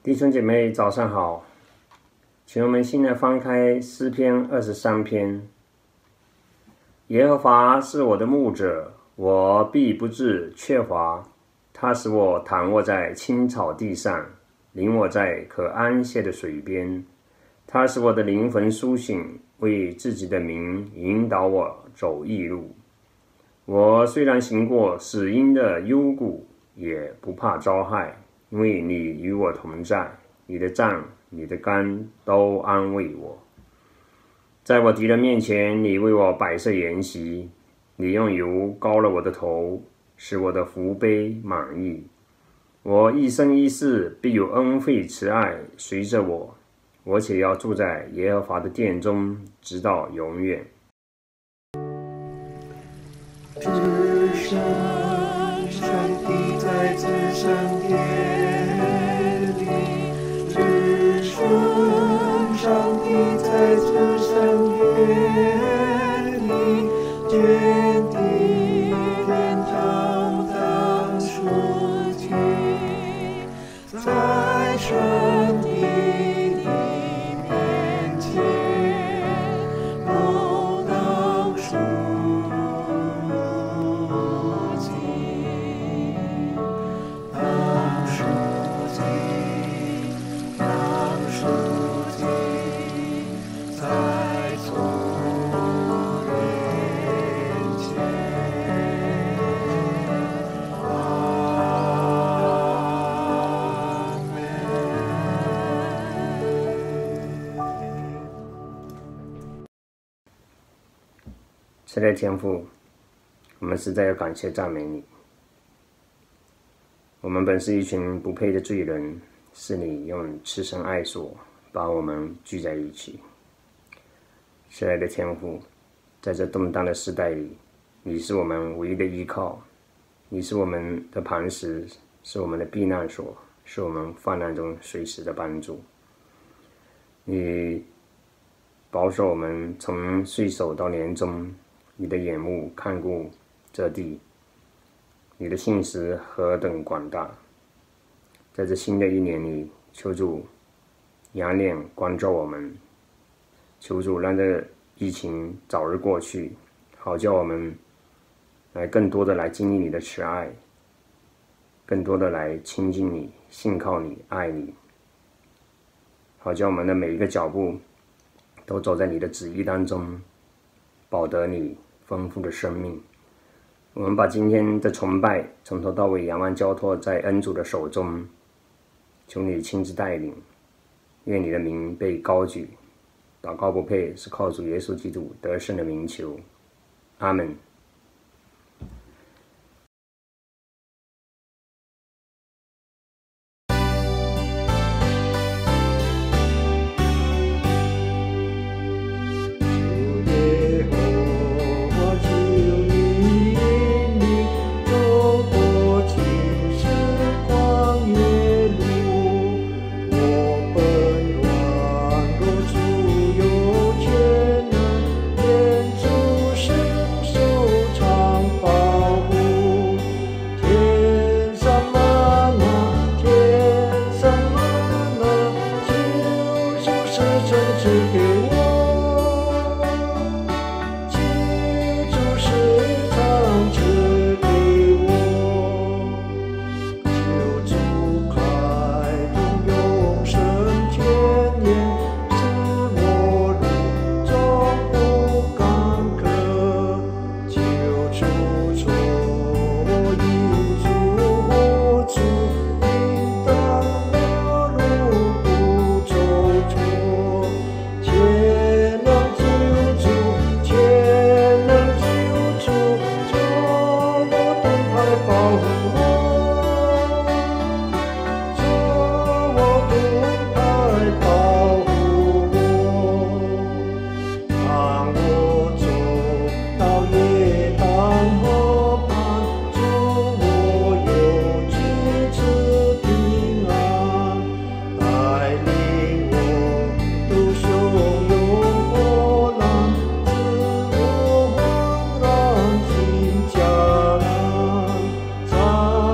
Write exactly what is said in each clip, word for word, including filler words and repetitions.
弟兄姐妹，早上好！请我们现在翻开诗篇二十三篇。耶和华是我的牧者，我必不致缺乏。他使我躺卧在青草地上，领我在可安歇的水边。他使我的灵魂苏醒，为自己的名引导我走义路。我虽然行过死荫的幽谷，也不怕遭害，因为你与我同在，你的杖、你的竿都安慰我。在我敌人面前，你为我摆设筵席，你用油膏了我的头，使我的福杯满溢。我一生一世必有恩惠慈爱随着我，我且要住在耶和华的殿中，直到永远。 至圣上帝在至圣殿里，至圣上帝在至圣殿里，坚定天堂当属地，在上帝面前都当属慈爱的天父，我们实在要感谢赞美你。我们本是一群不配的罪人，是你用慈神爱所把我们聚在一起。慈爱的天父，在这动荡的时代里，你是我们唯一的依靠，你是我们的磐石，是我们的避难所，是我们患难中随时的帮助。你保守我们从岁首到年终，你的眼目看顾这地，你的信实何等广大！在这新的一年里，求主仰脸关照我们，求主让这疫情早日过去，好叫我们来更多的来经历你的慈爱，更多的来亲近你、信靠你、爱你，好叫我们的每一个脚步都走在你的旨意当中，保得你丰富的生命。我们把今天的崇拜从头到尾仰望交托在恩主的手中，求你亲自带领，愿你的名被高举。祷告不配，是靠主耶稣基督得胜的名求，阿们。 在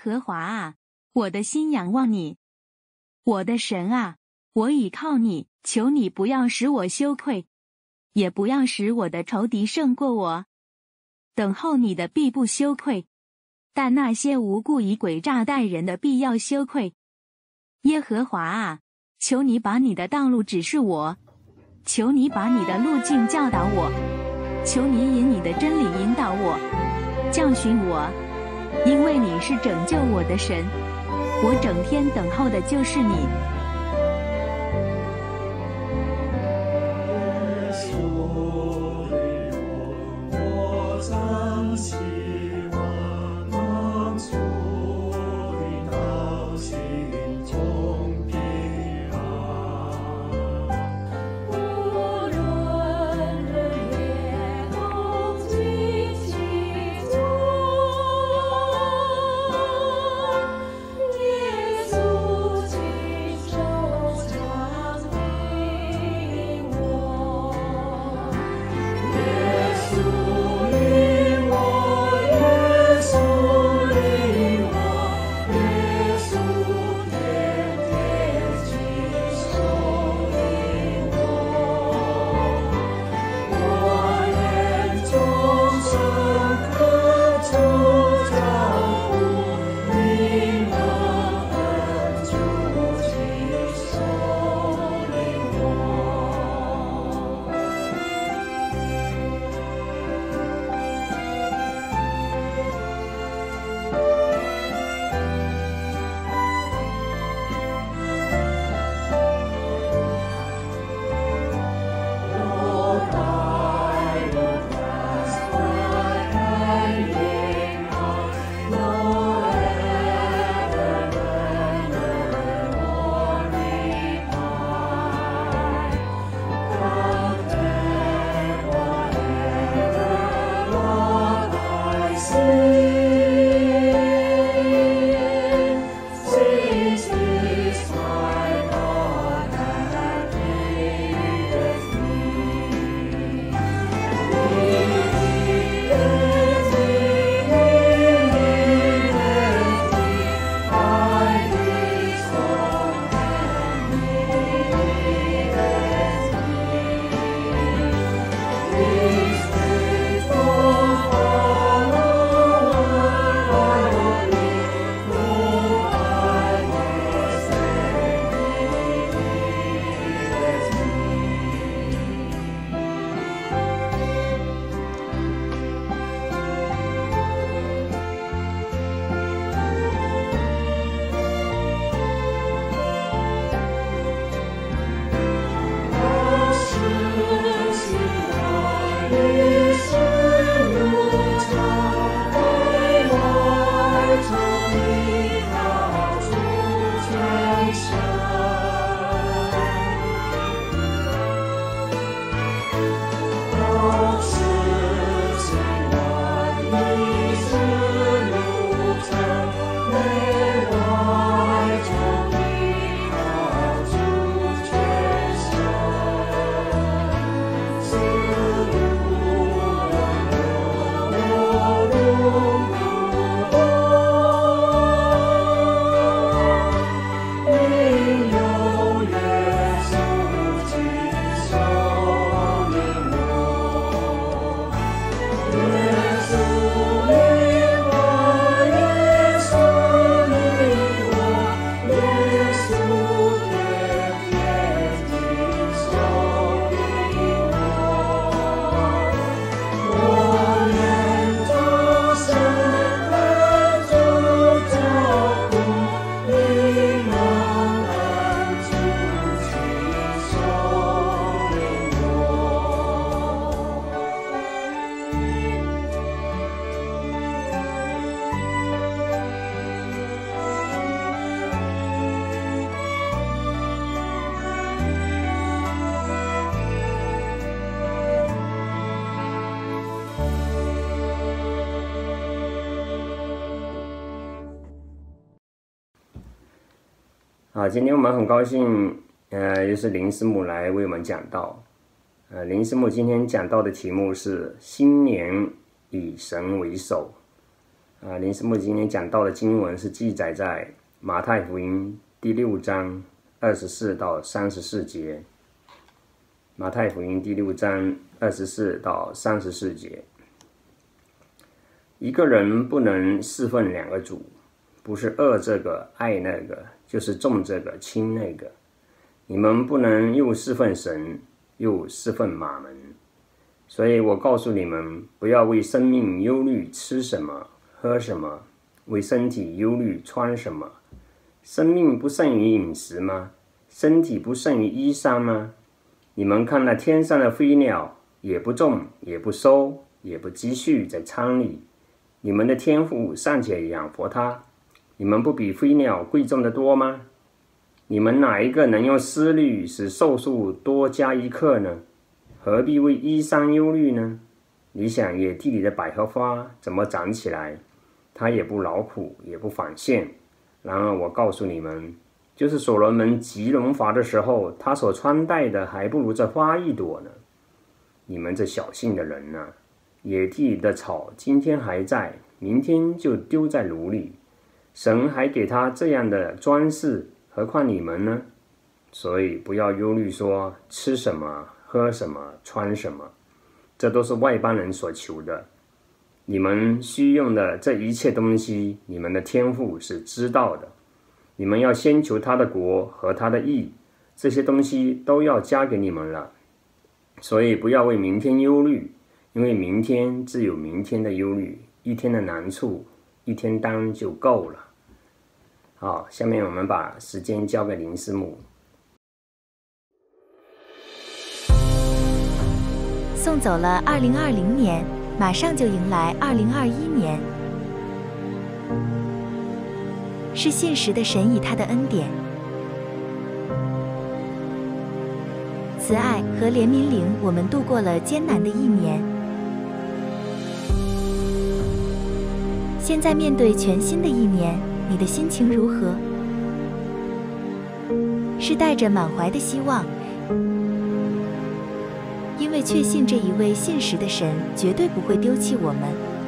和华啊，我的心仰望你。我的神啊，我倚靠你，求你不要使我羞愧，也不要使我的仇敌胜过我。等候你的必不羞愧，但那些无故以诡诈待人的必要羞愧。耶和华啊，求你把你的道路指示我，求你把你的路径教导我，求你引你的真理引导我，教训我，因为你是拯救我的神，我整天等候的就是你。 啊，今天我们很高兴，呃，又是林师母来为我们讲道。呃，林师母今天讲到的题目是新年以神为首。 啊，林师母今天讲到的经文是记载在马太福音第六章二十四到三十四节。马太福音第六章二十四到三十四节，一个人不能侍奉两个主，不是恶这个爱那个，就是重这个轻那个。你们不能又侍奉神，又侍奉马门。所以我告诉你们，不要为生命忧虑吃什么喝什么，为身体忧虑穿什么。生命不胜于饮食吗？身体不胜于衣裳吗？你们看那天上的飞鸟，也不种也不收也不积蓄在仓里，你们的天父尚且养活它，你们不比飞鸟贵重的多吗？你们哪一个能用思虑使寿数多加一刻呢？何必为衣裳忧虑呢？你想野地里的百合花怎么长起来？它也不劳苦，也不纺线。然而我告诉你们，就是所罗门极荣华的时候，他所穿戴的还不如这花一朵呢。你们这小信的人啊，野地里的草今天还在，明天就丢在炉里。神还给他这样的装饰，何况你们呢？所以不要忧虑说吃什么喝什么穿什么，这都是外邦人所求的。你们需用的这一切东西，你们的天父是知道的。你们要先求他的国和他的义，这些东西都要加给你们了。所以不要为明天忧虑，因为明天自有明天的忧虑，一天的难处一天当就够了。好，下面我们把时间交给林师母。 送走了二零二零年，马上就迎来二零二一年。是信实的神以他的恩典、慈爱和怜悯领我们度过了艰难的一年。现在面对全新的一年，你的心情如何？是带着满怀的希望，因为确信这一位信实的神绝对不会丢弃我们，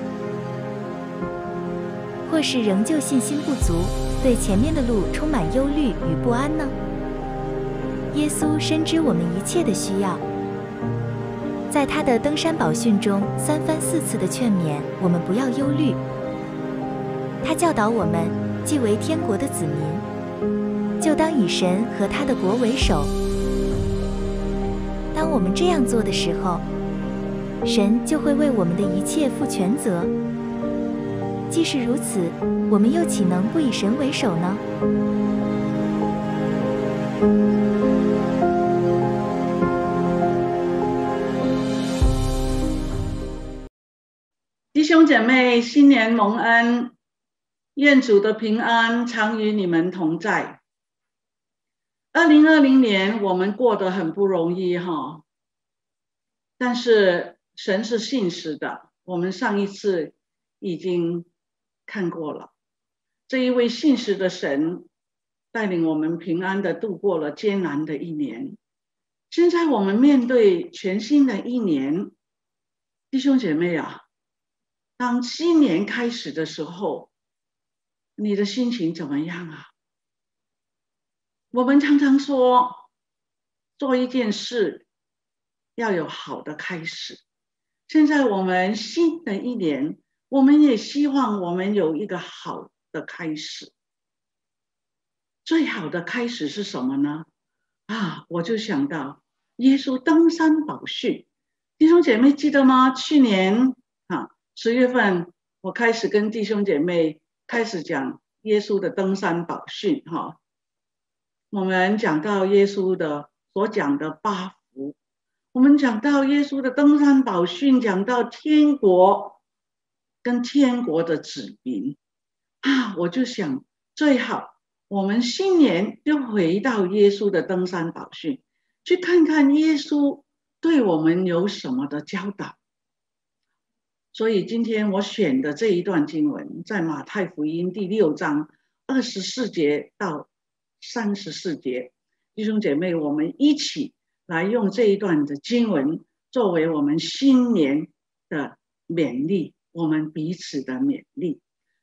或是仍旧信心不足，对前面的路充满忧虑与不安呢？耶稣深知我们一切的需要，在他的登山宝训中三番四次的劝勉我们不要忧虑。他教导我们，既为天国的子民，就当以神和他的国为首。当我们这样做的时候，神就会为我们的一切负全责。既是如此，我们又岂能不以神为首呢？ 弟兄姐妹，新年蒙恩，愿主的平安常与你们同在。二零二零年我们过得很不容易哈，但是神是信实的，我们上一次已经看过了。这一位信实的神带领我们平安的度过了艰难的一年。现在我们面对全新的一年，弟兄姐妹啊，当新年开始的时候，你的心情怎么样啊？我们常常说，做一件事要有好的开始。现在我们新的一年，我们也希望我们有一个好的开始。最好的开始是什么呢？啊，我就想到耶稣登山宝训。弟兄姐妹记得吗？去年啊十月份，我开始跟弟兄姐妹开始讲耶稣的登山宝训哈。我们讲到耶稣的所讲的八福，我们讲到耶稣的登山宝训，讲到天国跟天国的子民啊，我就想最好我们新年就回到耶稣的登山宝训，去看看耶稣对我们有什么的教导。所以今天我选的这一段经文，在马太福音第六章二十四节到三十四节，弟兄姐妹，我们一起来用这一段的经文作为我们新年的勉励，我们彼此的勉励。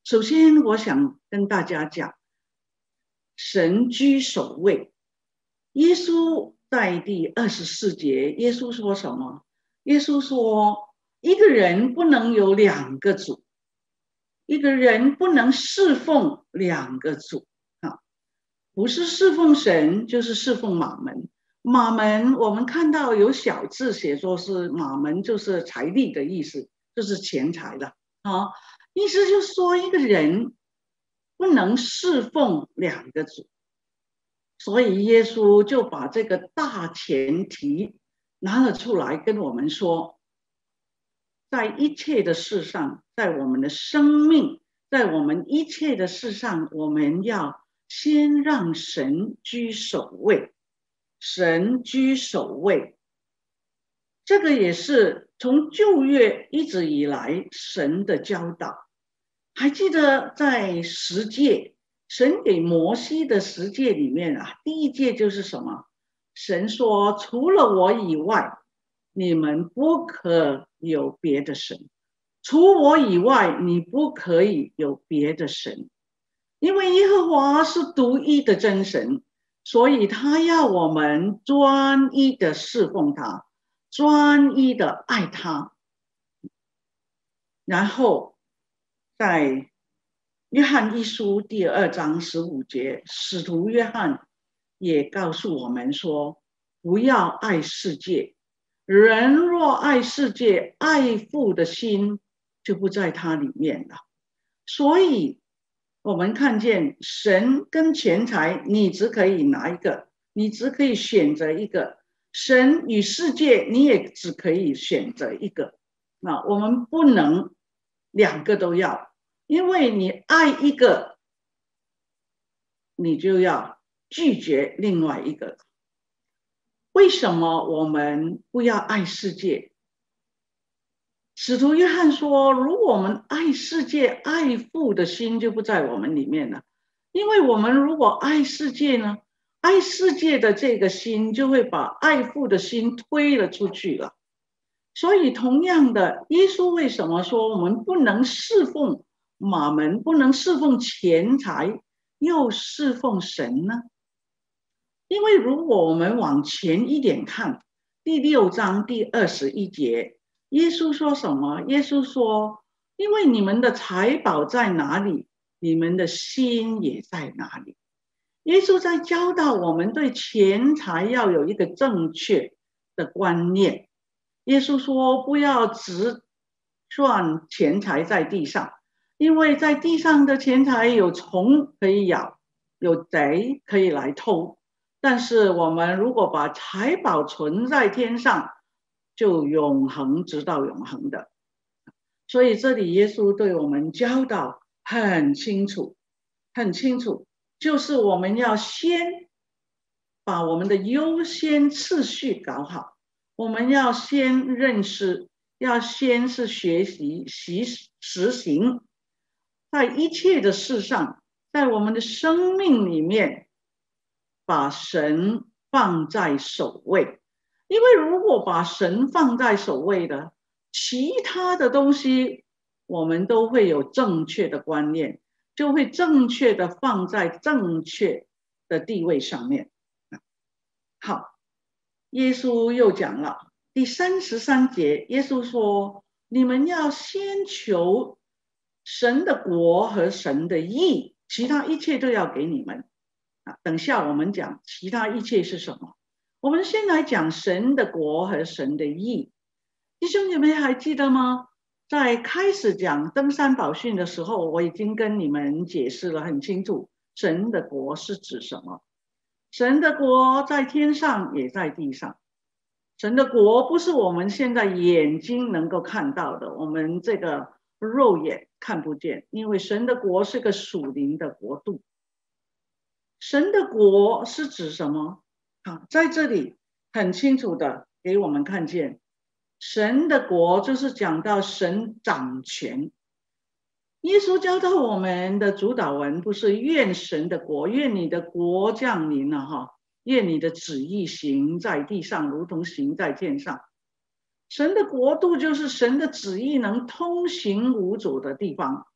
首先我想跟大家讲，神居首位。耶稣在第二十四节，耶稣说什么？耶稣说，一个人不能有两个主，一个人不能侍奉两个主啊，不是侍奉神，就是侍奉马门。马门我们看到有小字写作是马门，就是财力的意思，就是钱财的啊。意思就是说，一个人不能侍奉两个主，所以耶稣就把这个大前提拿了出来跟我们说，在一切的事上，在我们的生命，在我们一切的事上，我们要先让神居首位。神居首位，这个也是从旧约一直以来神的教导。还记得在十诫，神给摩西的十诫里面啊，第一诫就是什么？神说，除了我以外，你们不可有别的神，除我以外，你不可以有别的神，因为耶和华是独一的真神，所以他要我们专一的侍奉他，专一的爱他。然后在约翰一书第二章十五节，使徒约翰也告诉我们说，不要爱世界，人若爱世界，爱父的心就不在他里面了。所以我们看见神跟钱财，你只可以拿一个，你只可以选择一个。神与世界，你也只可以选择一个。那我们不能两个都要，因为你爱一个，你就要拒绝另外一个。为什么我们不要爱世界？使徒约翰说，如果我们爱世界，爱父的心就不在我们里面了。因为我们如果爱世界呢，爱世界的这个心就会把爱父的心推了出去了。所以同样的，耶稣为什么说我们不能侍奉马门，不能侍奉钱财，又侍奉神呢？因为如果我们往前一点看，第六章第二十一节，耶稣说什么？耶稣说，因为你们的财宝在哪里，你们的心也在哪里。耶稣在教导我们对钱财要有一个正确的观念。耶稣说，不要只赚钱财在地上，因为在地上的钱财有虫可以咬，有贼可以来偷，但是我们如果把财宝存在天上，就永恒直到永恒的。所以这里耶稣对我们教导很清楚很清楚，就是我们要先把我们的优先次序搞好，我们要先认识，要先是学习习实行，在一切的事上，在我们的生命里面把神放在首位。因为如果把神放在首位的，其他的东西我们都会有正确的观念，就会正确的放在正确的地位上面。好，耶稣又讲了第三十三节，耶稣说，你们要先求神的国和神的义，其他一切都要给你们。等下我们讲其他一切是什么。我们先来讲神的国和神的义。弟兄姐妹还记得吗？在开始讲登山宝训的时候，我已经跟你们解释了很清楚，神的国是指什么。神的国在天上也在地上。神的国不是我们现在眼睛能够看到的，我们这个肉眼看不见，因为神的国是个属灵的国度。神的国是指什么？好，在这里很清楚的给我们看见，神的国就是讲到神掌权。耶稣教导我们的主祷文不是愿神的国，愿你的国降临了哈，愿你的旨意行在地上，如同行在天上。神的国度就是神的旨意能通行无阻的地方。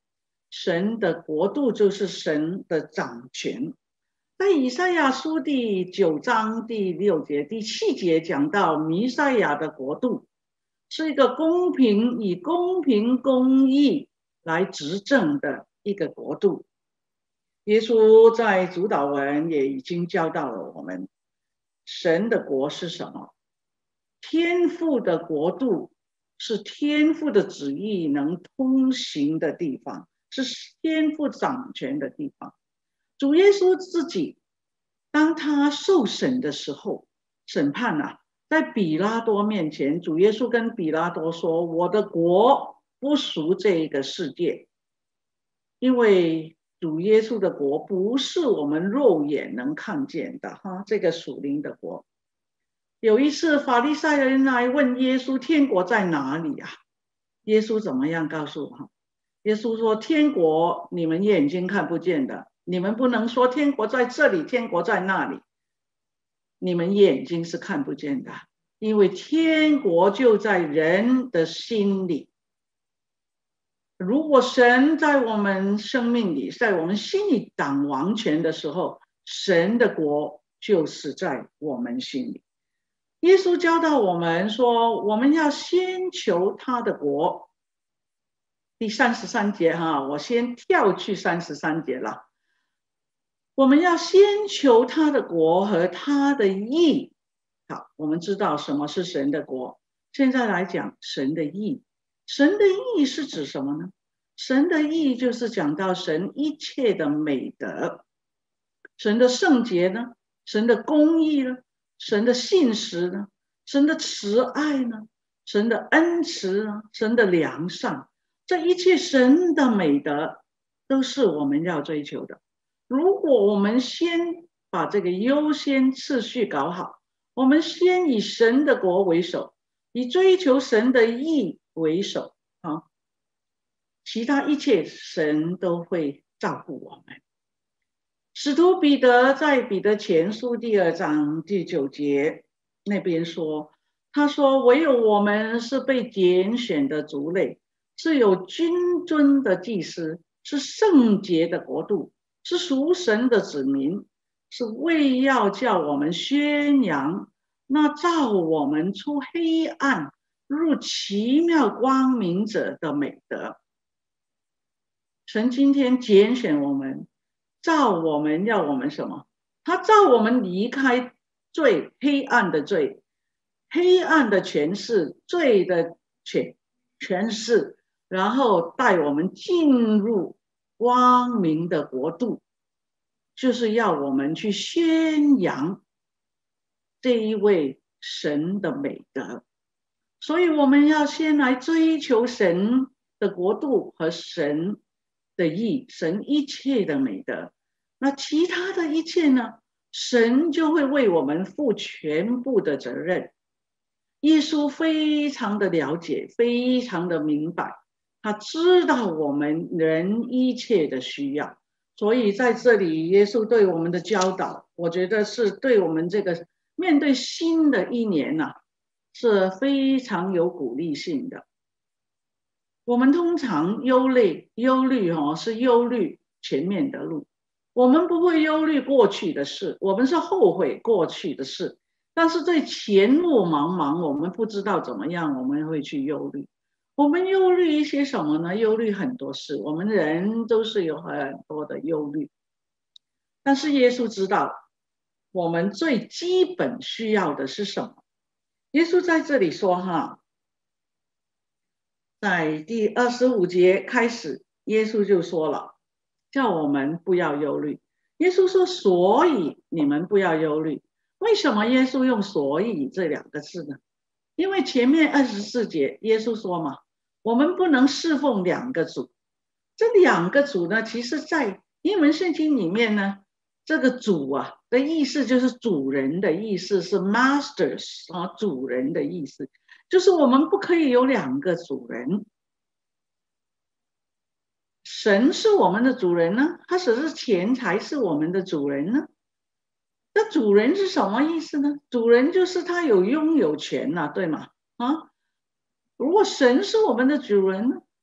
神的国度就是神的掌权。在以赛亚书第九章第六节、第七节讲到弥赛亚的国度是一个公平以公平公义来执政的一个国度。耶稣在主祷文也已经教导了我们，神的国是什么？天父的国度是天父的旨意能通行的地方，是天父掌权的地方。主耶稣自己当他受审的时候，审判啊，在比拉多面前，主耶稣跟比拉多说，我的国不属这个世界。因为主耶稣的国不是我们肉眼能看见的哈，这个属灵的国。有一次法利赛人来问耶稣，天国在哪里啊？耶稣怎么样告诉他？耶稣说，天国你们眼睛看不见的，你们不能说天国在这里，天国在那里，你们眼睛是看不见的，因为天国就在人的心里。如果神在我们生命里，在我们心里掌王权的时候，神的国就是在我们心里。耶稣教导我们说，我们要先求他的国。第三十三节哈，我先跳去三十三节了。我们要先求他的国和他的义。好，我们知道什么是神的国。现在来讲神的义。神的义是指什么呢？神的义就是讲到神一切的美德，神的圣洁呢，神的公义呢，神的信实呢，神的慈爱呢，神的恩慈呢，神的良善，这一切神的美德都是我们要追求的。如果我们先把这个优先次序搞好，我们先以神的国为首，以追求神的义为首，啊，其他一切神都会照顾我们。使徒彼得在彼得前书第二章第九节那边说，他说，唯有我们是被拣选的族类，是有君尊的祭司，是圣洁的国度，是属神的子民，是为要叫我们宣扬那照我们出黑暗入奇妙光明者的美德。神今天拣选我们，照我们要我们什么？他照我们离开罪，黑暗的罪，黑暗的权势，罪的权权势，然后带我们进入光明的国度，就是要我们去宣扬这一位神的美德。所以我们要先来追求神的国度和神的义，神一切的美德。那其他的一切呢，神就会为我们负全部的责任。耶稣非常的了解，非常的明白，他知道我们人一切的需要。所以在这里耶稣对我们的教导，我觉得是对我们这个面对新的一年啊，是非常有鼓励性的。我们通常忧虑忧虑哦，是忧虑前面的路，我们不会忧虑过去的事，我们是后悔过去的事，但是对前路茫茫，我们不知道怎么样，我们会去忧虑。我们忧虑一些什么呢？忧虑很多事，我们人都是有很多的忧虑，但是耶稣知道我们最基本需要的是什么。耶稣在这里说哈，在第二十五节开始，耶稣就说了，叫我们不要忧虑。耶稣说，所以你们不要忧虑。为什么耶稣用所以这两个字呢？因为前面二十四节耶稣说嘛，我们不能侍奉两个主。这两个主呢，其实在英文圣经里面呢，这个主啊的意思就是主人的意思，是 masters 啊，主人的意思，就是我们不可以有两个主人。神是我们的主人呢，他只是钱财是我们的主人呢？那主人是什么意思呢？主人就是他有拥有权啊，对吗？啊，如果神是我们的主人呢，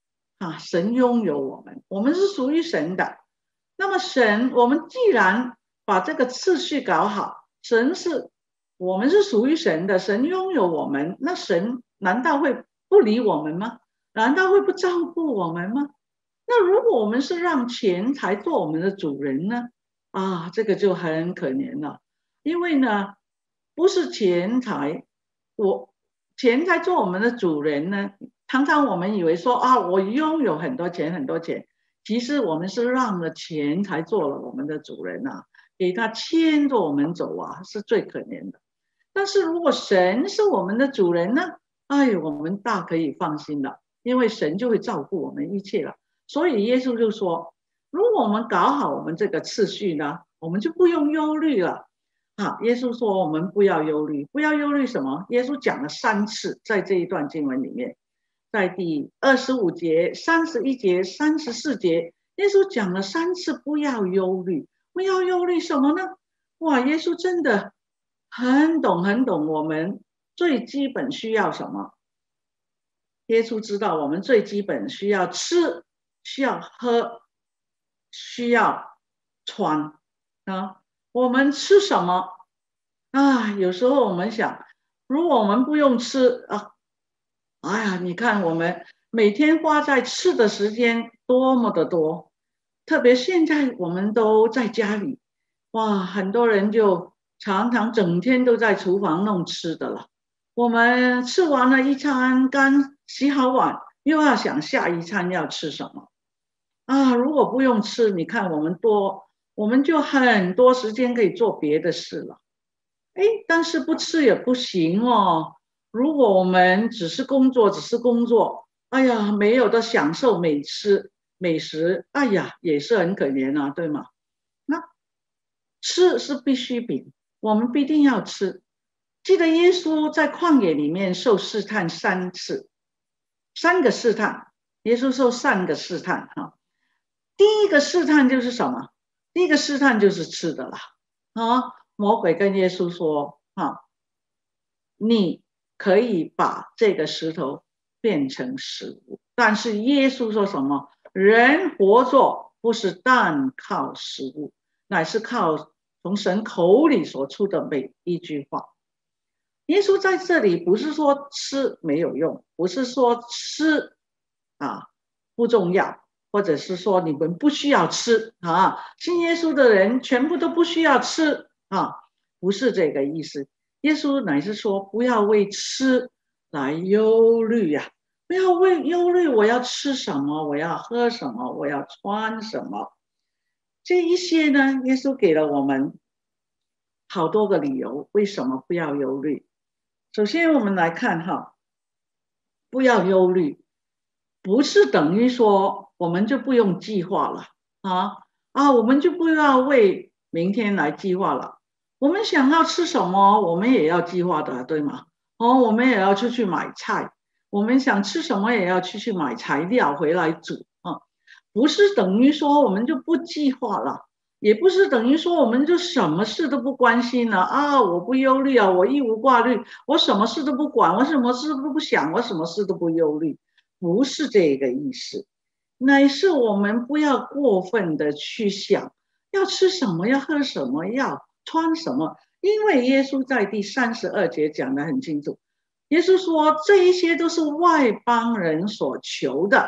啊，神拥有我们，我们是属于神的。那么神，我们既然把这个次序搞好，神是我们是属于神的，神拥有我们，那神难道会不理我们吗？难道会不照顾我们吗？那如果我们是让钱财做我们的主人呢？啊，这个就很可怜了。因为呢，不是钱财，我钱财做我们的主人呢，常常我们以为说啊，我拥有很多钱很多钱，其实我们是让了钱财做了我们的主人啊，给他牵着我们走啊，是最可怜的。但是如果神是我们的主人呢，哎，我们大可以放心了，因为神就会照顾我们一切了。所以耶稣就说，如果我们搞好我们这个次序呢，我们就不用忧虑了。啊，耶稣说我们不要忧虑，不要忧虑什么？耶稣讲了三次，在这一段经文里面，在第二十五节、三十一节、三十四节，耶稣讲了三次不要忧虑。不要忧虑什么呢？哇，耶稣真的很懂很懂我们最基本需要什么。耶稣知道我们最基本需要吃，需要喝，需要穿啊。我们吃什么啊？有时候我们想，如果我们不用吃啊，哎呀，你看我们每天花在吃的时间多么的多，特别现在我们都在家里，哇，很多人就常常整天都在厨房弄吃的了。我们吃完了一餐，刚洗好碗，又要想下一餐要吃什么啊？如果不用吃，你看我们多，我们就很多时间可以做别的事了。哎，但是不吃也不行哦。如果我们只是工作，只是工作，哎呀，没有的享受美吃美食，哎呀，也是很可怜啊，对吗？那吃是必需品，我们必定要吃。记得耶稣在旷野里面受试探三次，三个试探，耶稣受三个试探哈。第一个试探就是什么？第一个试探就是吃的啦啊！魔鬼跟耶稣说啊，你可以把这个石头变成食物，但是耶稣说什么？人活着不是单靠食物，乃是靠从神口里所出的每一句话。耶稣在这里不是说吃没有用，不是说吃啊不重要，或者是说你们不需要吃啊，信耶稣的人全部都不需要吃啊，不是这个意思。耶稣乃是说不要为吃来忧虑呀、啊，不要为忧虑我要吃什么，我要喝什么，我要穿什么，这一些呢，耶稣给了我们好多个理由，为什么不要忧虑。首先我们来看哈，不要忧虑，不是等于说我们就不用计划了啊啊，我们就不要为明天来计划了。我们想要吃什么，我们也要计划的，对吗？哦，我们也要出去买菜，我们想吃什么也要出去买材料回来煮啊，不是等于说我们就不计划了。也不是等于说我们就什么事都不关心了啊！我不忧虑啊，我一无挂虑，我什么事都不管，我什么事都不想，我什么事都不忧虑，不是这个意思，乃是我们不要过分的去想要吃什么，要喝什么，要穿什么，因为耶稣在第三十二节讲得很清楚，耶稣说这一些都是外邦人所求的。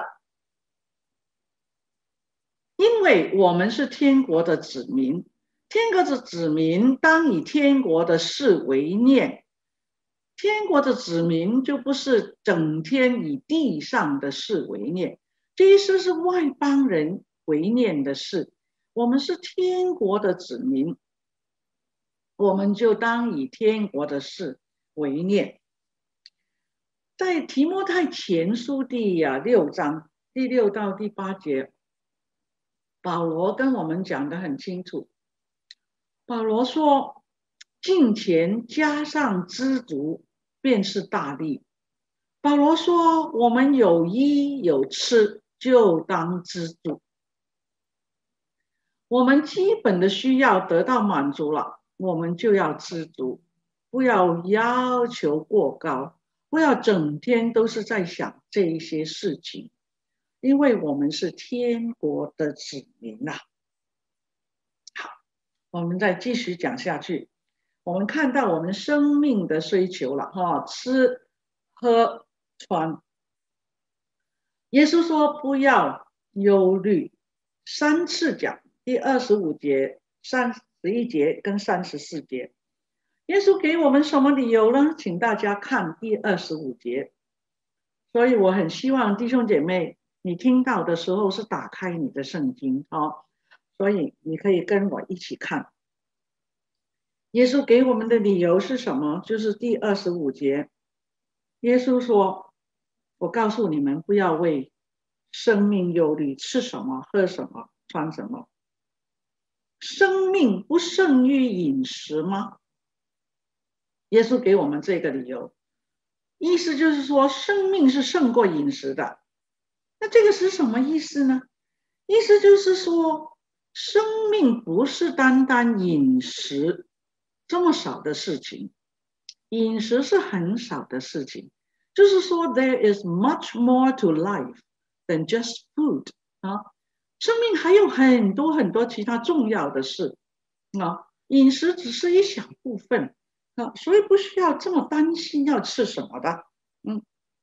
因为我们是天国的子民，天国的子民当以天国的事为念，天国的子民就不是整天以地上的事为念，这一些是外邦人为念的事。我们是天国的子民，我们就当以天国的事为念。在提摩太前书第六章第六到第八节，保罗跟我们讲得很清楚。保罗说，敬虔加上知足便是大利。保罗说，我们有衣有吃就当知足。我们基本的需要得到满足了，我们就要知足，不要要求过高，不要整天都是在想这一些事情。 因为我们是天国的子民呐、啊。好，我们再继续讲下去。我们看到我们生命的追求了哈，吃喝穿。耶稣说不要忧虑，三次讲，第二十五节、三十一节跟三十四节。耶稣给我们什么理由呢？请大家看第二十五节。所以我很希望弟兄姐妹，你听到的时候是打开你的圣经哦，所以你可以跟我一起看。耶稣给我们的理由是什么？就是第二十五节，耶稣说：“我告诉你们，不要为生命忧虑，吃什么，喝什么，穿什么。生命不胜于饮食吗？”耶稣给我们这个理由，意思就是说，生命是胜过饮食的。那这个是什么意思呢？意思就是说，生命不是单单饮食这么少的事情，饮食是很少的事情，就是说 there is much more to life than just food 啊，生命还有很多很多其他重要的事啊，饮食只是一小部分啊，所以不需要这么担心要吃什么的。嗯，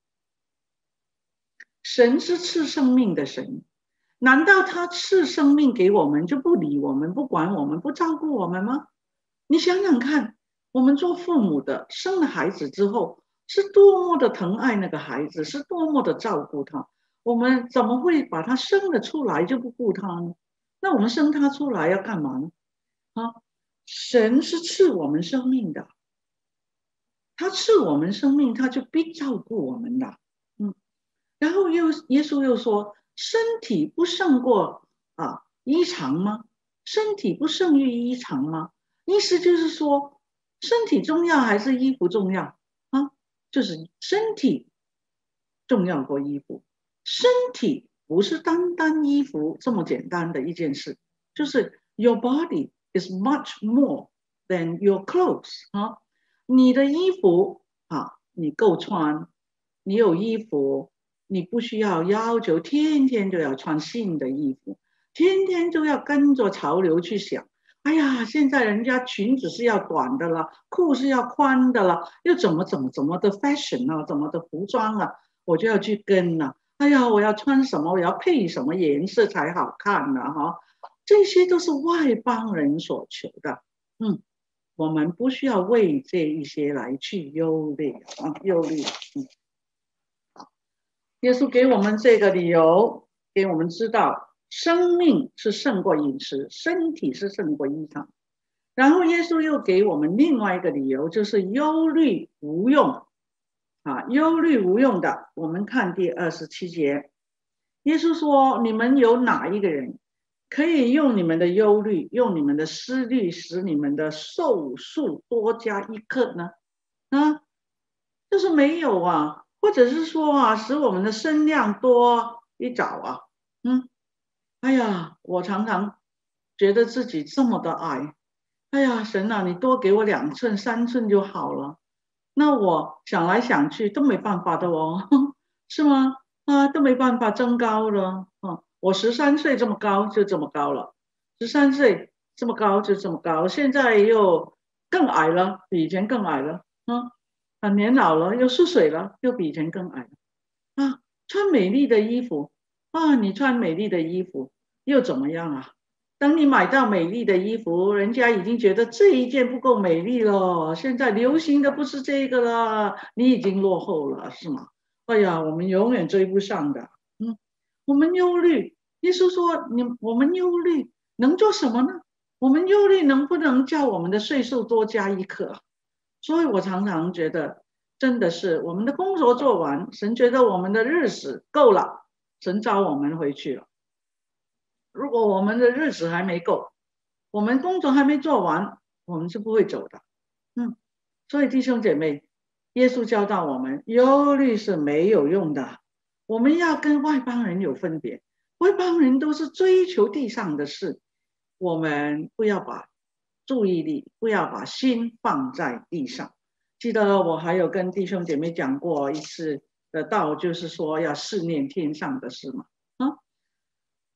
神是赐生命的神，难道他赐生命给我们就不理我们、不管我们、不照顾我们吗？你想想看，我们做父母的生了孩子之后，是多么的疼爱那个孩子，是多么的照顾他，我们怎么会把他生了出来就不顾他呢？那我们生他出来要干嘛呢？啊，神是赐我们生命的，他赐我们生命，他就必照顾我们的。嗯，然后又耶稣又说，身体不胜过啊衣裳吗？身体不胜于衣裳吗？意思就是说，身体重要还是衣服重要啊？就是身体重要过衣服，身体不是单单衣服这么简单的一件事，就是 your body is much more than your clothes 啊，你的衣服啊，你够穿，你有衣服，你不需要要求天天都要穿新的衣服，天天都要跟着潮流去想。哎呀，现在人家裙子是要短的了，裤是要宽的了，又怎么怎么怎么的 fashion 啊，怎么的服装啊，我就要去跟了。哎呀，我要穿什么，我要配什么颜色才好看呢？哈，这些都是外邦人所求的。嗯，我们不需要为这一些来去忧虑啊，忧虑。嗯，好，耶稣给我们这个理由，给我们知道。生命是胜过饮食，身体是胜过衣裳。然后耶稣又给我们另外一个理由，就是忧虑无用啊，忧虑无用的。我们看第二十七节，耶稣说：“你们有哪一个人可以用你们的忧虑，用你们的思虑，使你们的寿数多加一刻呢？”啊，就是没有啊，或者是说啊，使我们的身量多一爪啊，嗯。哎呀，我常常觉得自己这么的矮，哎呀，神啊，你多给我两寸三寸就好了。那我想来想去都没办法的哦，是吗？啊，都没办法增高了。啊，我十三岁这么高就这么高了，十三岁这么高就这么高，现在又更矮了，比以前更矮了。啊，啊，年老了又缩水了，又比以前更矮了。啊，穿美丽的衣服。啊，你穿美丽的衣服又怎么样啊？当你买到美丽的衣服，人家已经觉得这一件不够美丽了，现在流行的不是这个了，你已经落后了，是吗？哎呀，我们永远追不上的。嗯，我们忧虑，耶稣说，你我们忧虑能做什么呢？我们忧虑能不能叫我们的岁数多加一刻？所以我常常觉得，真的是我们的工作做完，神觉得我们的日子够了。神召我们回去了。如果我们的日子还没够，我们工作还没做完，我们是不会走的。嗯，所以弟兄姐妹，耶稣教导我们，忧虑是没有用的。我们要跟外邦人有分别，外邦人都是追求地上的事，我们不要把注意力，不要把心放在地上。记得我还有跟弟兄姐妹讲过一次的道，就是说要思念天上的事嘛。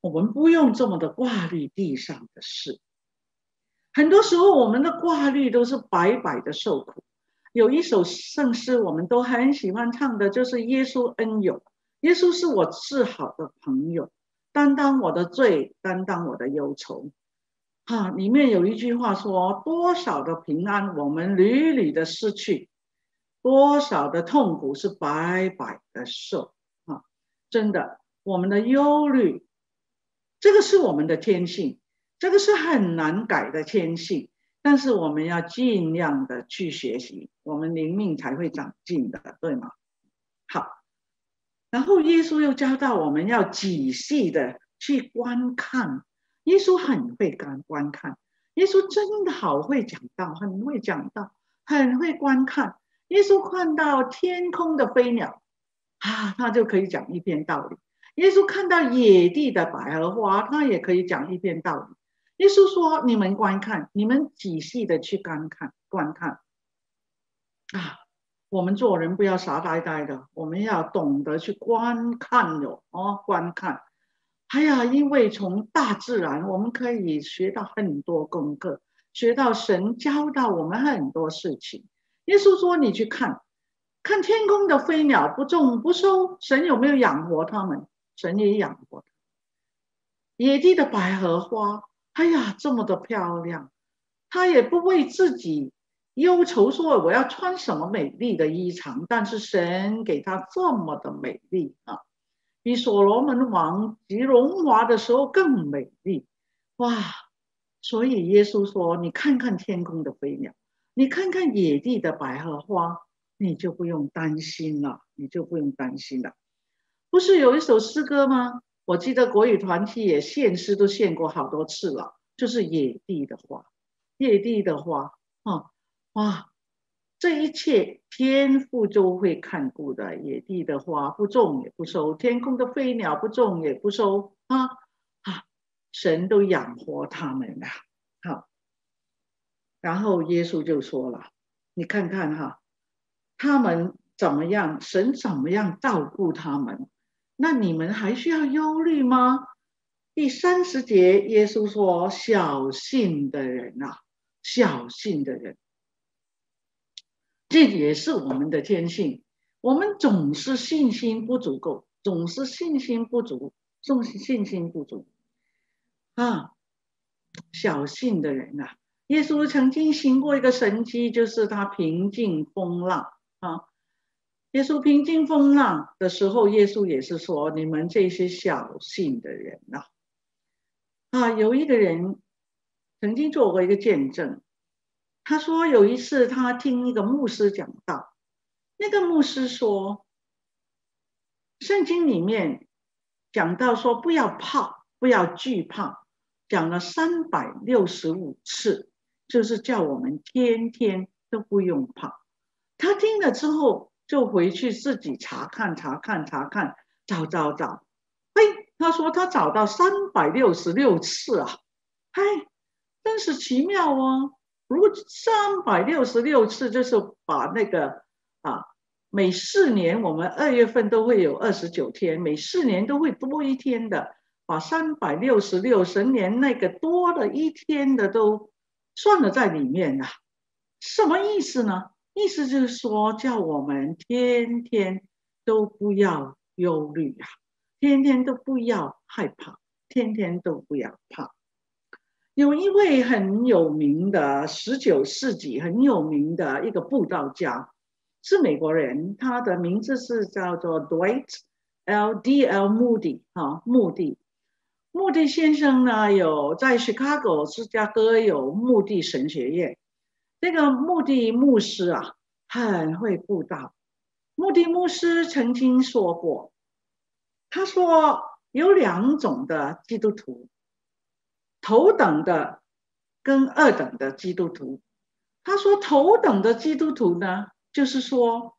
我们不用这么的挂虑地上的事。很多时候我们的挂虑都是白白的受苦。有一首圣诗我们都很喜欢唱的，就是耶稣恩友。耶稣是我至好的朋友，担当我的罪，担当我的忧愁。啊，里面有一句话说，多少的平安我们屡屡的失去，多少的痛苦是白白的受。啊，真的，我们的忧虑，这个是我们的天性，这个是很难改的天性，但是我们要尽量的去学习，我们灵命才会长进的，对吗？好，然后耶稣又教导我们要仔细的去观看。耶稣很会观看，耶稣真的好会讲道，很会讲道，很会观看。耶稣看到天空的飞鸟啊，他就可以讲一篇道理。耶稣看到野地的百合花，他也可以讲一篇道理。耶稣说，你们观看，你们仔细的去观看观看啊，我们做人不要傻呆呆的，我们要懂得去观看哟，哦，观看。哎呀，因为从大自然我们可以学到很多功课，学到神教导我们很多事情。耶稣说，你去看看天空的飞鸟，不种不收，神有没有养活他们？神也养活他。野地的百合花，哎呀，这么的漂亮，他也不为自己忧愁说我要穿什么美丽的衣裳，但是神给他这么的美丽啊，比所罗门王极荣华的时候更美丽。哇！所以耶稣说，你看看天空的飞鸟，你看看野地的百合花，你就不用担心了，你就不用担心了。不是有一首诗歌吗？我记得国语团体也献诗都献过好多次了，就是野地的花，野地的花啊，哇！这一切天父都会看顾的，野地的花不种也不收，天空的飞鸟不种也不收啊啊！神都养活他们了。好，然后耶稣就说了，你看看哈，他们怎么样，神怎么样照顾他们，那你们还需要忧虑吗？第三十节，耶稣说，小信的人啊，小信的人，这也是我们的天性，我们总是信心不足够，总是信心不足，总是信心不足啊！小信的人啊，耶稣曾经行过一个神迹，就是他平静风浪啊。耶稣平静风浪的时候，耶稣也是说，你们这些小信的人啊，啊，有一个人曾经做过一个见证。他说有一次他听一个牧师讲道，那个牧师说，圣经里面讲到说不要怕，不要惧怕，讲了三百六十五次，就是叫我们天天都不用怕。他听了之后就回去自己查看查看查看，找找找，哎，他说他找到三百六十六次啊，哎，真是奇妙哦。如果三百六十六次，就是把那个啊，每四年我们二月份都会有二十九天，每四年都会多一天的，把三百六十六神年那个多了一天的都算了在里面了。什么意思呢？意思就是说，叫我们天天都不要忧虑啊，天天都不要害怕，天天都不要怕。有一位很有名的十九世纪很有名的一个布道家，是美国人，他的名字是叫做 Dwight L D L Moody 啊，穆迪。穆迪先生呢，有在 Chicago 芝加哥有穆迪神学院。这个穆迪牧师啊，很会布道。穆迪牧师曾经说过，他说有两种的基督徒。头等的跟二等的基督徒，他说头等的基督徒呢，就是说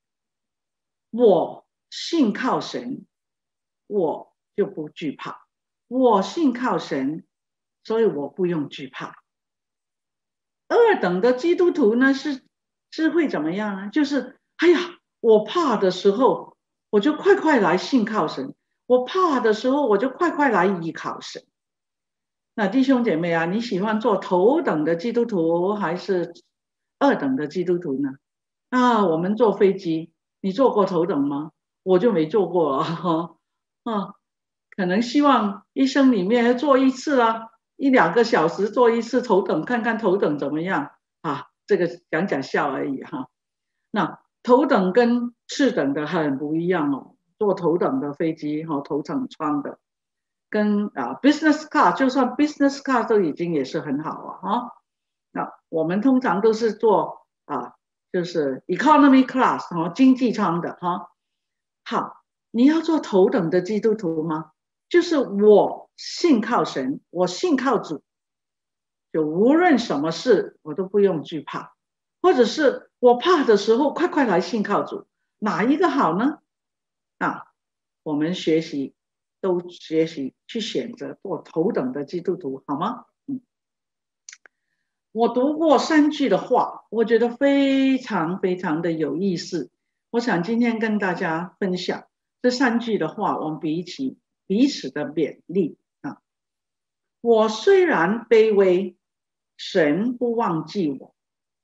我信靠神，我就不惧怕，我信靠神，所以我不用惧怕。二等的基督徒呢，是是会怎么样呢？就是哎呀，我怕的时候，我就快快来信靠神， 我怕的时候，我就快快来依靠神。那弟兄姐妹啊，你喜欢做头等的基督徒还是二等的基督徒呢？啊，我们坐飞机，你坐过头等吗？我就没坐过了哈。啊，可能希望一生里面坐一次啊，一两个小时坐一次头等，看看头等怎么样啊？这个讲讲笑而已哈。那头等跟次等的很不一样哦，坐头等的飞机哈，头等舱的，跟啊 business car， 就算 business car 都已经也是很好啊哈。那我们通常都是坐啊，就是 economy class 哈，经济舱的哈。好，你要做头等的基督徒吗？就是我信靠神，我信靠主，就无论什么事我都不用惧怕，或者是我怕的时候，快快来信靠主，哪一个好呢？啊，我们学习都学习去选择做头等的基督徒，好吗？嗯，我读过三句的话，我觉得非常非常的有意思。我想今天跟大家分享这三句的话，我们彼此彼此的勉励啊。我虽然卑微，神不忘记我；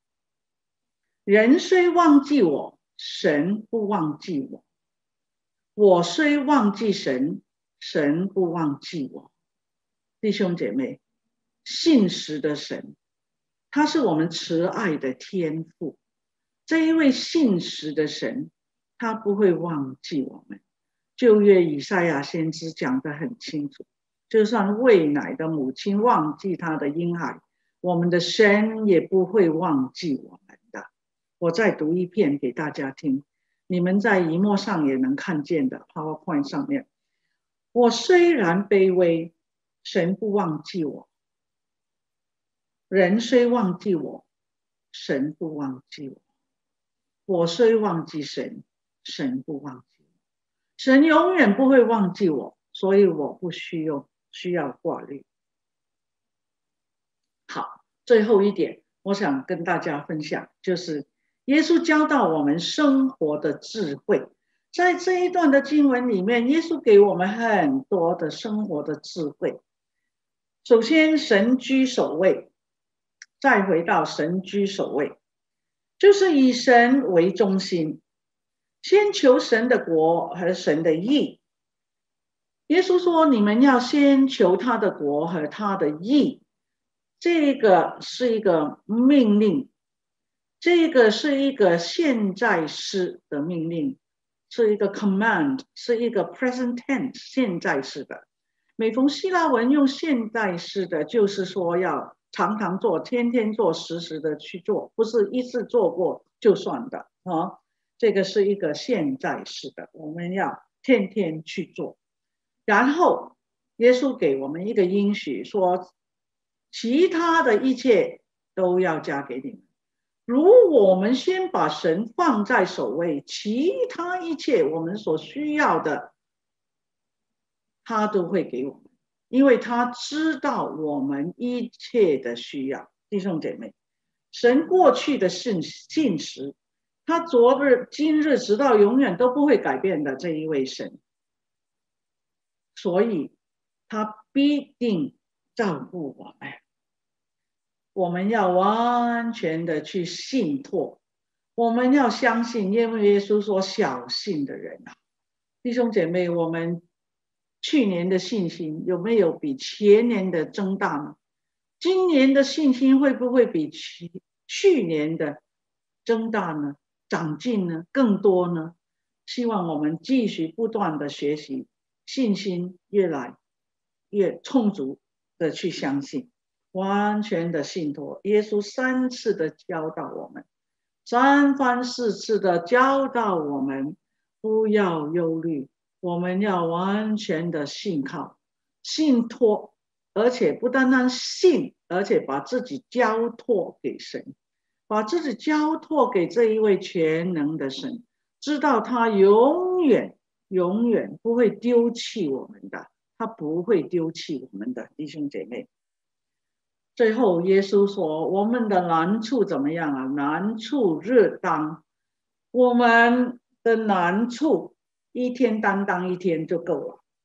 人虽忘记我，神不忘记我；我虽忘记神，神不忘记我。弟兄姐妹，信实的神，他是我们慈爱的天父。这一位信实的神，他不会忘记我们。旧约以赛亚先知讲得很清楚，就算喂奶的母亲忘记他的婴孩，我们的神也不会忘记我们的。我再读一遍给大家听，你们在荧幕上也能看见的 PowerPoint 上面。我虽然卑微，神不忘记我；人虽忘记我，神不忘记我。我虽忘记神，神不忘记我。神永远不会忘记我，所以我不需要需要挂虑。好，最后一点，我想跟大家分享，就是耶稣教导我们生活的智慧。在这一段的经文里面，耶稣给我们很多的生活的智慧。首先，神居首位，再回到神居首位，就是以神为中心，先求神的国和神的义。耶稣说，你们要先求他的国和他的义，这个是一个命令，这个是一个现在式的命令，是一个 command， 是一个 present tense， 现在式的。每逢希腊文用现在式的，就是说要常常做，天天做，时时的去做，不是一次做过就算的啊。这个是一个现在式的，我们要天天去做。然后耶稣给我们一个应许，说其他的一切都要加给你们。如果我们先把神放在首位，其他一切我们所需要的，他都会给我们，因为他知道我们一切的需要。弟兄姐妹，神过去的信信实，他昨日今日直到永远都不会改变的这一位神，所以他必定照顾我们。我们要完全的去信托，我们要相信，因为耶稣说小信的人啊，弟兄姐妹，我们去年的信心有没有比前年的增大呢？今年的信心会不会比去去年的增大呢？长进呢？更多呢？希望我们继续不断的学习，信心越来越充足的去相信，完全的信托。耶稣三次的教导我们，三番四次的教导我们，不要忧虑，我们要完全的信靠、信托，而且不单单信，而且把自己交托给神，把自己交托给这一位全能的神，知道他永远永远不会丢弃我们的，他不会丢弃我们的，弟兄姐妹。最后耶稣说，我们的难处怎么样啊？难处日当，我们的难处一天担当一天就够了，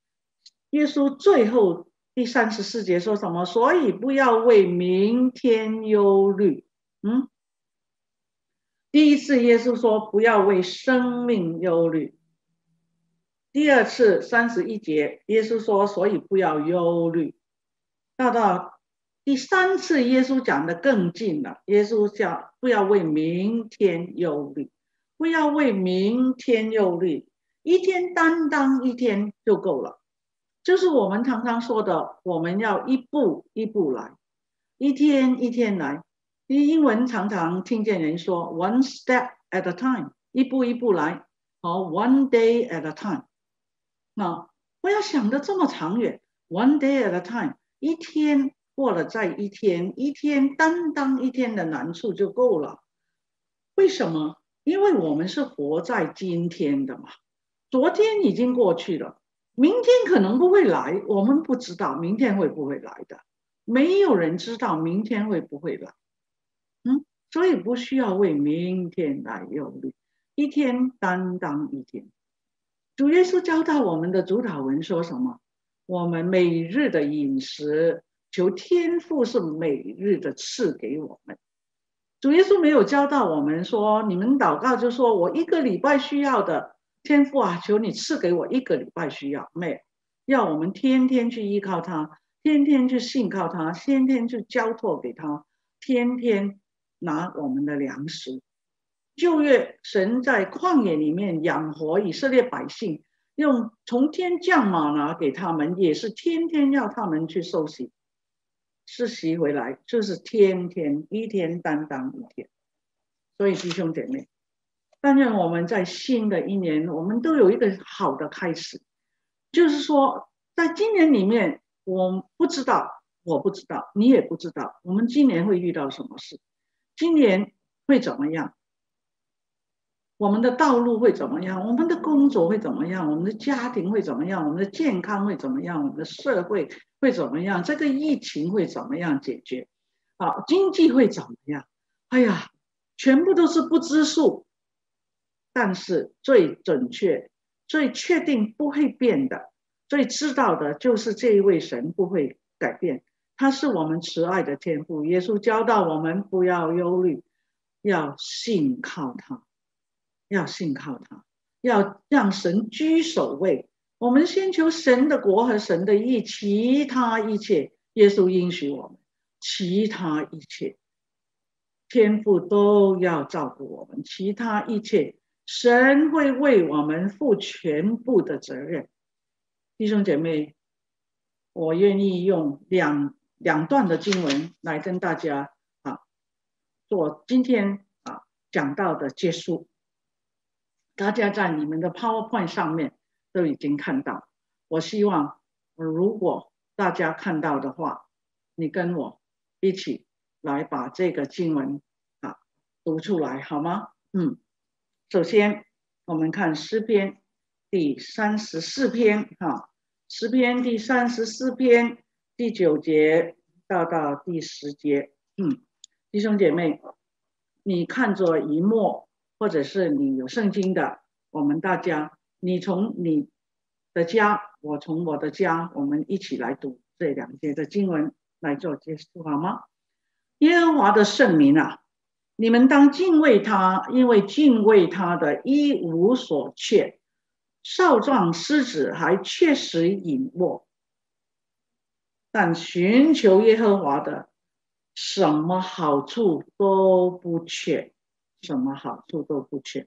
耶稣最后第三十四节说什么？所以不要为明天忧虑。嗯，第一次耶稣说不要为生命忧虑。第二次三十一节耶稣说所以不要忧虑。到到第三次耶稣讲的更近了，耶稣讲不要为明天忧虑，不要为明天忧虑，一天担当一天就够了。就是我们常常说的，我们要一步一步来，一天一天来。英文常常听见人说 one step at a time， 一步一步来，和 one day at a time。 那不要想得这么长远， one day at a time， 一天过了再一天，一天担当一天的难处就够了。为什么？因为我们是活在今天的嘛，昨天已经过去了，明天可能不会来，我们不知道明天会不会来的，没有人知道明天会不会来。嗯，所以不需要为明天来忧虑，一天担当一天。主耶稣教导我们的主祷文说什么？我们每日的饮食，求天父是每日的赐给我们。主耶稣没有教导我们说，你们祷告就说我一个礼拜需要的，天父啊，求你赐给我一个礼拜需要。没有，要我们天天去依靠他，天天去信靠他，天天去交托给他，天天拿我们的粮食。旧约神在旷野里面养活以色列百姓，用从天降玛拿给他们，也是天天要他们去受洗，施洗回来，就是天天一天担当一天。所以弟兄姐妹，但愿我们在新的一年，我们都有一个好的开始。就是说在今年里面，我不知道，我不知道，你也不知道，我们今年会遇到什么事，今年会怎么样，我们的道路会怎么样，我们的工作会怎么样，我们的家庭会怎么样，我们的健康会怎么样，我们的社会会怎么样，这个疫情会怎么样解决，啊，经济会怎么样，哎呀，全部都是不知数。但是最准确最确定不会变的，最知道的就是这一位神不会改变，他是我们慈爱的天父。耶稣教导我们不要忧虑，要信靠他，要信靠他，要让神居首位。我们先求神的国和神的义，其他一切耶稣应许我们，其他一切天父都要照顾我们，其他一切神会为我们负全部的责任。弟兄姐妹，我愿意用两两段的经文来跟大家啊做今天啊讲到的结束。大家在你们的 PowerPoint 上面都已经看到，我希望如果大家看到的话，你跟我一起来把这个经文啊读出来好吗？嗯，首先我们看诗篇第三十四篇哈，诗篇第三十四篇第九节到到第十节。嗯，弟兄姐妹，你看着一幕，或者是你有圣经的，我们大家，你从你的家，我从我的家，我们一起来读这两节的经文来做结束好吗？耶和华的圣民啊，你们当敬畏他，因为敬畏他的一无所缺。少壮狮子还确实隐卧，但寻求耶和华的，什么好处都不缺，什么好处都不缺。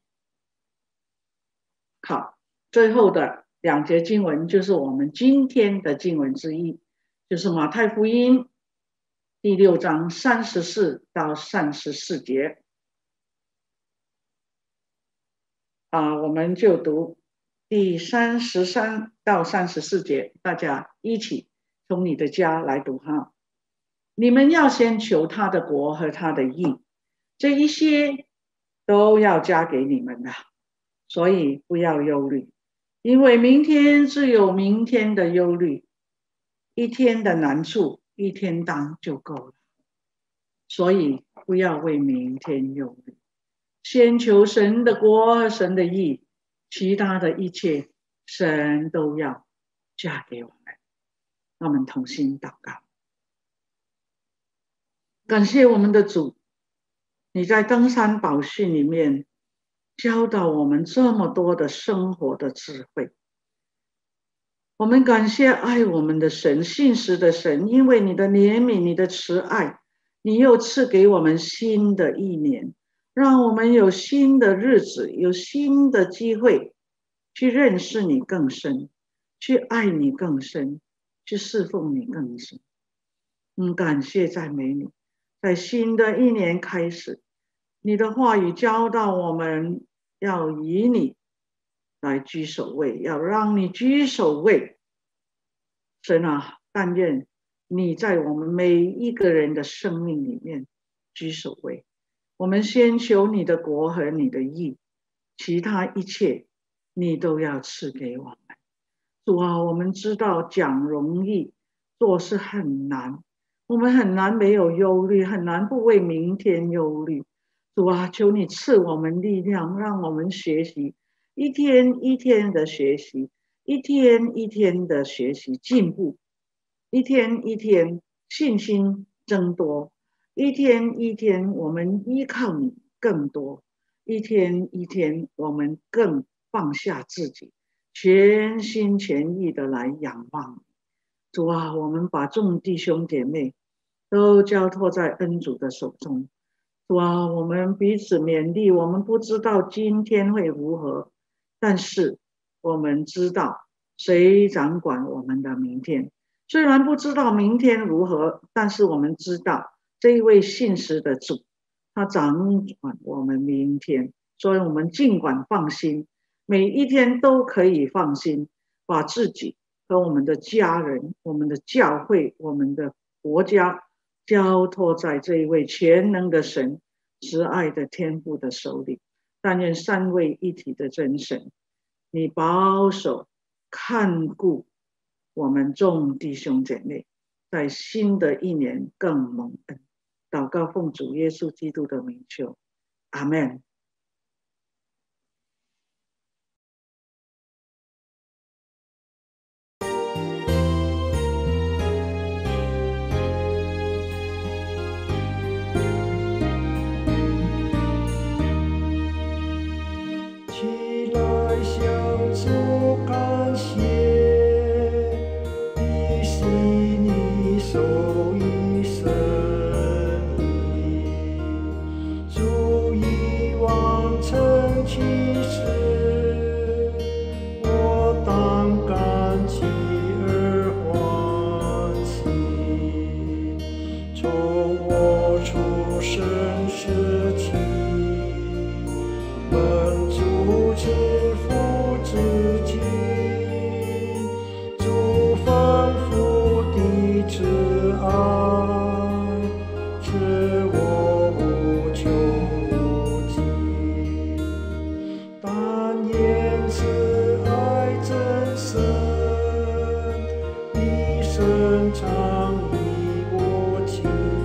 好，最后的两节经文就是我们今天的经文之一，就是马太福音第六章三十四到三十四节。啊，我们就读第三十三到三十四节，大家一起从你的家来读哈。你们要先求他的国和他的义，这一些都要加给你们的，所以不要忧虑，因为明天自有明天的忧虑，一天的难处一天当就够了，所以不要为明天忧虑，先求神的国和神的义，其他的一切神都要加给我们。 让我们同心祷告。感谢我们的主，你在登山宝训里面教导我们这么多的生活的智慧。我们感谢爱我们的神，信实的神，因为你的怜悯，你的慈爱，你又赐给我们新的一年，让我们有新的日子，有新的机会去认识你更深，去爱你更深，去侍奉你更深。嗯，感谢赞美你，在新的一年开始，你的话语教导我们要以你来居首位，要让你居首位。神啊，但愿你在我们每一个人的生命里面居首位。我们先求你的国和你的义，其他一切你都要赐给我们。主啊，我们知道讲容易，做事很难，我们很难没有忧虑，很难不为明天忧虑。主啊，求你赐我们力量，让我们学习，一天一天的学习，一天一天的学习进步，一天一天信心增多，一天一天我们依靠你更多，一天一天我们更放下自己，全心全意的来仰望你。主啊，我们把众弟兄姐妹都交托在恩主的手中。主啊，我们彼此勉励，我们不知道今天会如何，但是我们知道谁掌管我们的明天。虽然不知道明天如何，但是我们知道这一位信实的主，他掌管我们明天，所以我们尽管放心，每一天都可以放心，把自己和我们的家人、我们的教会、我们的国家交托在这一位全能的神、慈爱的天父的手里。但愿三位一体的真神，你保守看顾我们众弟兄姐妹，在新的一年更蒙恩。祷告奉主耶稣基督的名求，阿们。 起来向主感谢，比心你受一生意，主已完成其事，我当感激而欢喜，从我出生时起，本主之父至今，主丰富的慈爱，使我无穷无尽。但愿慈爱真深，一生常与我亲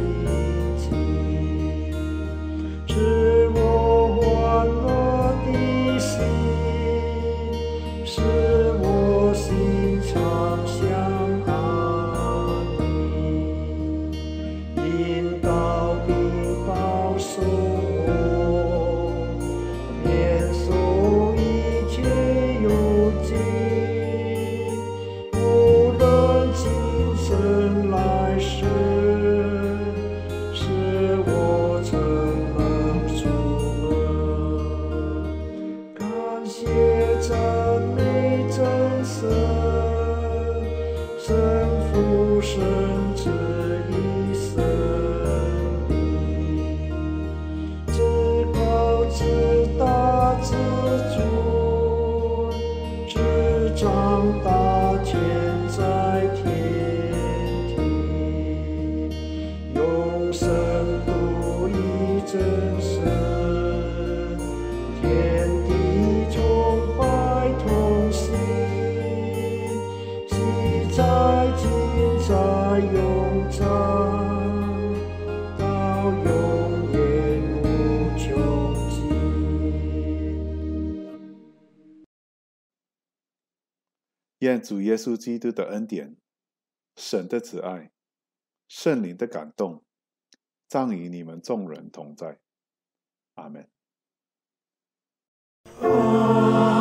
近，使我欢乐的心，使我心常相安宁，引导并保守我，免受一切忧惊，无论今生来世，使我成了主恩。感谢赞美真神，神父神子一生灵，至高至大至尊，至长大全在天庭，永生独一真神，天地崇拜同心，昔在今在永在，到永远无穷尽。 愿主耶稣基督的恩典、 神的慈爱、圣灵的感动，暂与你们众人同在。阿们。